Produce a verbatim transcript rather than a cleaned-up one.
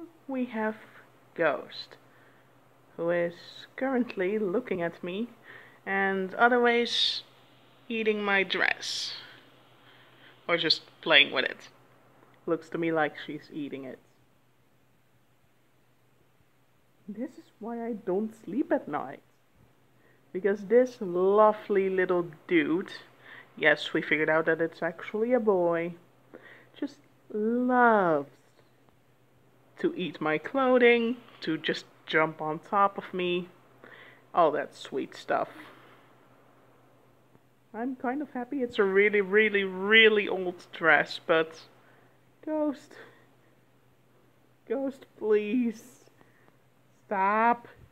we have Ghost, who is currently looking at me and otherwise eating my dress. Or just playing with it. Looks to me like she's eating it. This is why I don't sleep at night. Because this lovely little dude, yes, we figured out that it's actually a boy, just loves to eat my clothing, to just jump on top of me, all that sweet stuff. I'm kind of happy it's a really, really, really old dress, but Ghost, Ghost, please, stop.